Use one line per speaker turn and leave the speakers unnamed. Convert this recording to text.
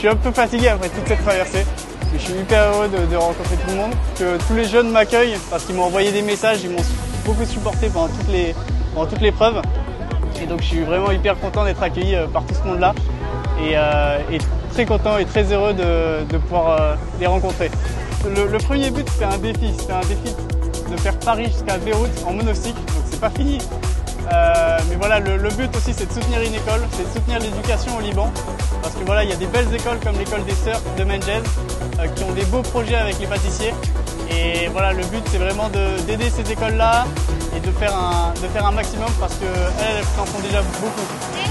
suis un peu fatigué après toute cette traversée. Mais je suis hyper heureux de rencontrer tout le monde, que tous les jeunes m'accueillent parce qu'ils m'ont envoyé des messages, ils m'ont beaucoup supporté pendant toute l'épreuve. Et donc je suis vraiment hyper content d'être accueilli par tout ce monde-là et très content et très heureux de pouvoir les rencontrer. Le premier but, c'était un défi de faire Paris jusqu'à Beyrouth en monocycle, donc c'est pas fini. Mais voilà, le but aussi, c'est de soutenir une école, c'est de soutenir l'éducation au Liban, parce que voilà, il y a des belles écoles comme l'école des Sœurs de Menjez qui ont des beaux projets avec les pâtissiers. Et voilà, le but, c'est vraiment d'aider ces écoles-là et de faire un maximum parce qu'elles en font déjà beaucoup.